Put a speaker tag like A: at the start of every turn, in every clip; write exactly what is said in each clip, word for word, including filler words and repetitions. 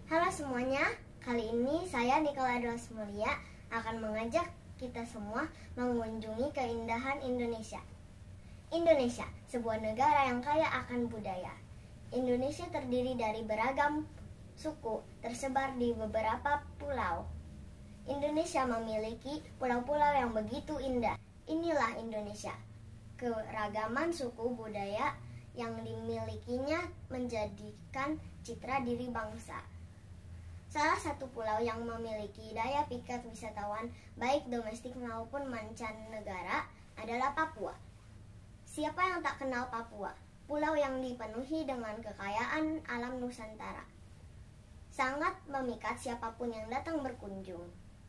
A: Halo semuanya, kali ini saya Nicole Edwas Mulia akan mengajak kita semua mengunjungi keindahan Indonesia. Indonesia, sebuah negara yang kaya akan budaya. Indonesia terdiri dari beragam suku tersebar di beberapa pulau. Indonesia memiliki pulau-pulau yang begitu indah. Inilah Indonesia, keragaman suku budaya yang dimilikinya menjadikan citra diri bangsa. Salah satu pulau yang memiliki daya pikat wisatawan baik domestik maupun mancanegara adalah Papua. Siapa yang tak kenal Papua? Pulau yang dipenuhi dengan kekayaan alam Nusantara. Sangat memikat siapapun yang datang berkunjung.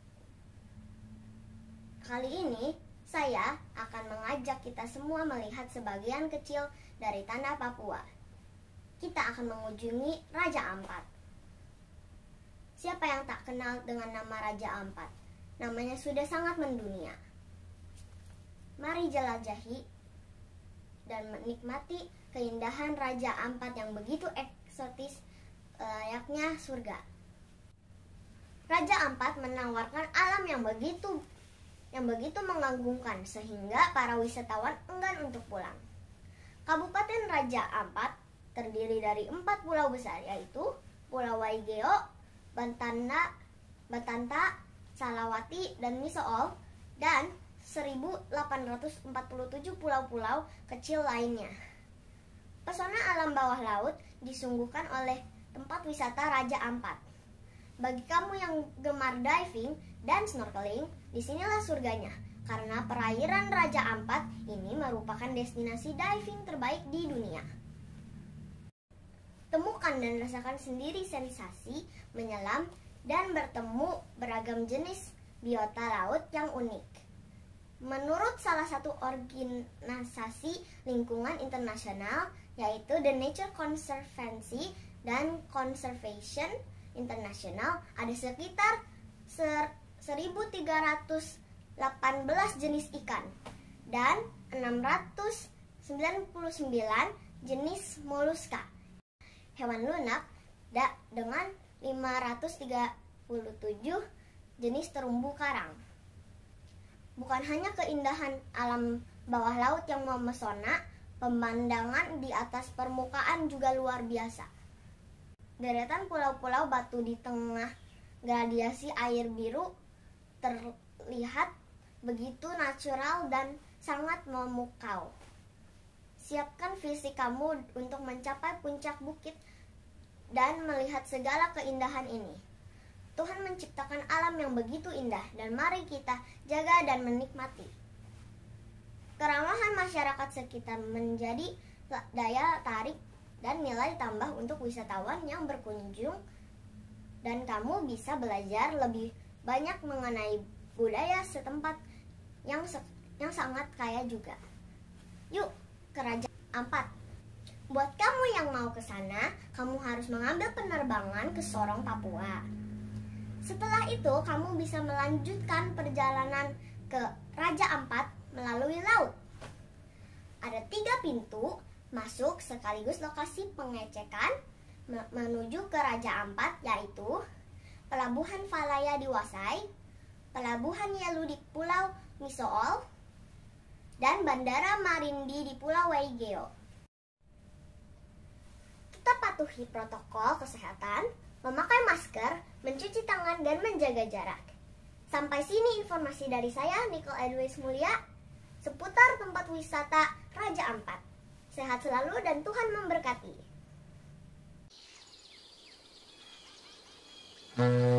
A: Kali ini saya akan mengajak kita semua melihat sebagian kecil dari tanah Papua. Kita akan mengunjungi Raja Ampat. Siapa yang tak kenal dengan nama Raja Ampat? Namanya sudah sangat mendunia. Mari jelajahi dan menikmati keindahan Raja Ampat yang begitu eksotis, layaknya surga. Raja Ampat menawarkan alam yang begitu yang begitu mengagumkan sehingga para wisatawan enggan untuk pulang. Kabupaten Raja Ampat terdiri dari empat pulau besar, yaitu Pulau Waigeo, Bantanda, Batanta, Salawati, dan Misool, dan seribu delapan ratus empat puluh tujuh pulau-pulau kecil lainnya. Pesona alam bawah laut disungguhkan oleh tempat wisata Raja Ampat. Bagi kamu yang gemar diving dan snorkeling, disinilah surganya, karena perairan Raja Ampat ini merupakan destinasi diving terbaik di dunia. Temukan dan rasakan sendiri sensasi menyelam dan bertemu beragam jenis biota laut yang unik. Menurut salah satu organisasi lingkungan internasional, yaitu The Nature Conservancy dan Conservation International, ada sekitar seribu tiga ratus delapan belas jenis ikan dan enam ratus sembilan puluh sembilan jenis moluska. Hewan lunak dengan lima ratus tiga puluh tujuh jenis terumbu karang. Bukan hanya keindahan alam bawah laut yang memesona, pemandangan di atas permukaan juga luar biasa. Deretan pulau-pulau batu di tengah gradasi air biru terlihat begitu natural dan sangat memukau. Siapkan fisik kamu untuk mencapai puncak bukit dan melihat segala keindahan ini. Tuhan menciptakan alam yang begitu indah dan mari kita jaga dan menikmati. Keramahan masyarakat sekitar menjadi daya tarik dan nilai tambah untuk wisatawan yang berkunjung, dan kamu bisa belajar lebih banyak mengenai budaya setempat yang yang sangat kaya juga. Yuk ke Raja Ampat. Buat kamu yang mau ke sana, kamu harus mengambil penerbangan ke Sorong, Papua. Setelah itu, kamu bisa melanjutkan perjalanan ke Raja Ampat melalui laut. Ada tiga pintu masuk sekaligus lokasi pengecekan menuju ke Raja Ampat, yaitu Pelabuhan Valaya di Wasai, Pelabuhan Yelu di Pulau Misool, dan Bandara Marindi di Pulau Waigeo. Kita patuhi protokol kesehatan, memakai masker, mencuci tangan, dan menjaga jarak. Sampai sini informasi dari saya, Nicole Edwas Mulia, seputar tempat wisata Raja Ampat. Sehat selalu dan Tuhan memberkati.